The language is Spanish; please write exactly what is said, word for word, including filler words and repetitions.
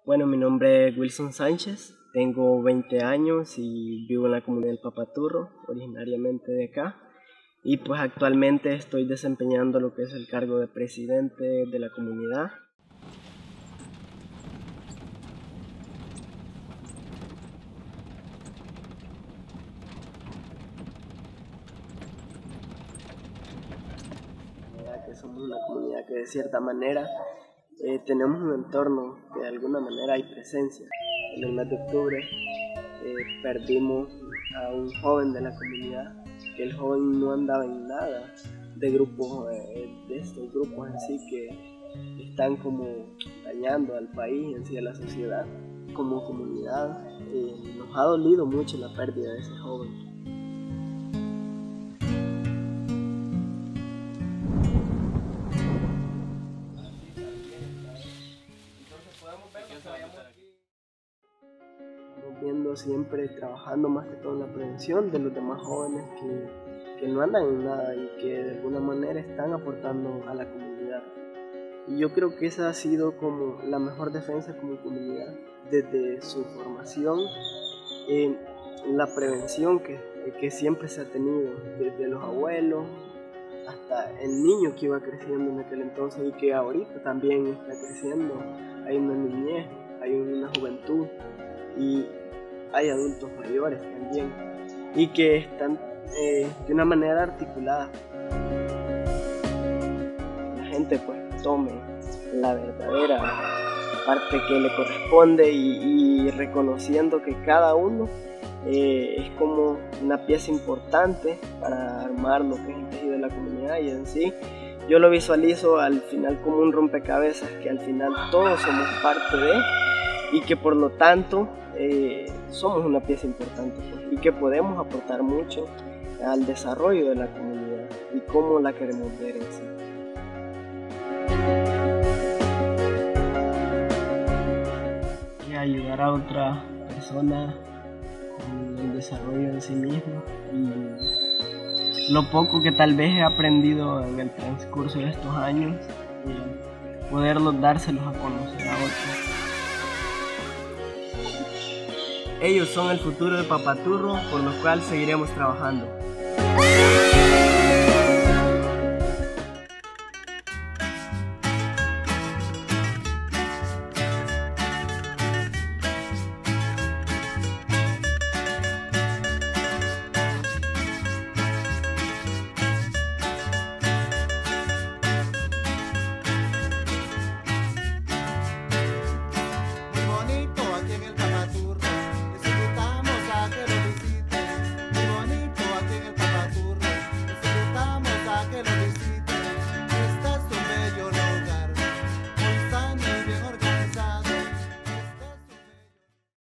Bueno, mi nombre es Wilson Sánchez, tengo veinte años y vivo en la comunidad del Papaturro, originariamente de acá. Y pues actualmente estoy desempeñando lo que es el cargo de presidente de la comunidad. Que somos una comunidad que de cierta manera eh, tenemos un entorno que de alguna manera hay presencia. En el mes de octubre eh, perdimos a un joven de la comunidad, que el joven no andaba en nada de grupos, eh, de estos grupos en sí que están como dañando al país, en sí a la sociedad. Como comunidad eh, nos ha dolido mucho la pérdida de ese joven. Viendo siempre, trabajando más que todo en la prevención de los demás jóvenes que, que no andan en nada y que de alguna manera están aportando a la comunidad. Y yo creo que esa ha sido como la mejor defensa como comunidad, desde su formación, en la prevención que, que siempre se ha tenido, desde los abuelos hasta el niño que iba creciendo en aquel entonces y que ahorita también está creciendo. Hay una niñez, hay una juventud y hay adultos mayores también y que están eh, de una manera articulada. La gente pues tome la verdadera parte que le corresponde y, y reconociendo que cada uno eh, es como una pieza importante para armar lo que es el tejido de la comunidad, y en sí yo lo visualizo al final como un rompecabezas, que al final todos somos parte de, y que por lo tanto eh, somos una pieza importante pues, y que podemos aportar mucho al desarrollo de la comunidad y cómo la queremos ver en sí. Y ayudar a otra persona en el desarrollo de sí mismo y lo poco que tal vez he aprendido en el transcurso de estos años, y poderlos dárselos a conocer a otros. Ellos son el futuro de Papaturro, por lo cual seguiremos trabajando.